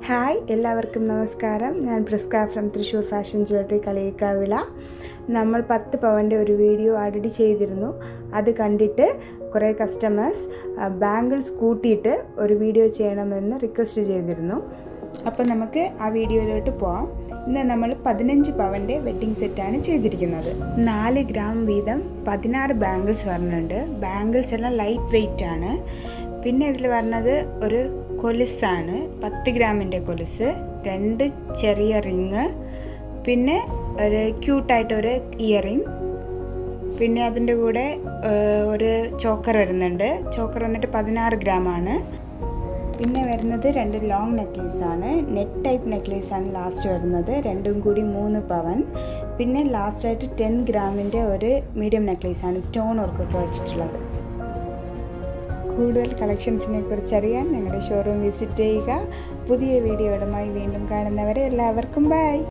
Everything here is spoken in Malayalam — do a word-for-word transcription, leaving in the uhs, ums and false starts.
ഹായ് എല്ലാവർക്കും നമസ്കാരം. ഞാൻ Priska from Thrissur fashion jewellery Kaliyikkavila. നമ്മൾ പത്ത് പവൻ്റെ ഒരു വീഡിയോ ആൾറെഡി ചെയ്തിരുന്നു. അത് കണ്ടിട്ട് കുറേ കസ്റ്റമേഴ്സ് ബാംഗിൾസ് കൂട്ടിയിട്ട് ഒരു വീഡിയോ ചെയ്യണമെന്ന് റിക്വസ്റ്റ് ചെയ്തിരുന്നു. അപ്പോൾ നമുക്ക് ആ വീഡിയോയിലോട്ട് പോവാം. ഇന്ന് നമ്മൾ പതിനഞ്ച് പവൻ്റെ വെഡ്ഡിങ് സെറ്റാണ് ചെയ്തിരിക്കുന്നത്. നാല് ഗ്രാം വീതം പതിനാറ് ബാംഗിൾസ് വരുന്നുണ്ട്. ബാംഗിൾസ് എല്ലാം ലൈറ്റ് വെയ്റ്റ് ആണ്. പിന്നെ ഇതിൽ വരുന്നത് ഒരു കൊലുസാണ്, പത്ത് ഗ്രാമിൻ്റെ കൊലുസ്, രണ്ട് ചെറിയ റിങ്, പിന്നെ ഒരു ക്യൂട്ടായിട്ടൊരു ഇയറിങ്, പിന്നെ അതിൻ്റെ കൂടെ ഒരു ചോക്കർ വരുന്നുണ്ട്. ചോക്കർ വന്നിട്ട് പതിനാറ് ഗ്രാമാണ്. പിന്നെ വരുന്നത് രണ്ട് ലോങ് നെക്ലേസാണ്, നെറ്റ് ടൈപ്പ് നെക്ലേസാണ് ലാസ്റ്റ് വരുന്നത്, രണ്ടും കൂടി മൂന്ന് പവൻ. പിന്നെ ലാസ്റ്റായിട്ട് ടെൻ ഗ്രാമിൻ്റെ ഒരു മീഡിയം നെക്ലേസാണ് സ്റ്റോൺ വർക്കൊക്കെ വെച്ചിട്ടുള്ളത്. കൂടുതൽ കളക്ഷൻസിനെ കുറിച്ച് അറിയാൻ ഞങ്ങളുടെ ഷോറൂം വിസിറ്റ് ചെയ്യുക. പുതിയ വീഡിയോകളുമായി വീണ്ടും കാണുന്നവരെ എല്ലാവർക്കും ബൈ.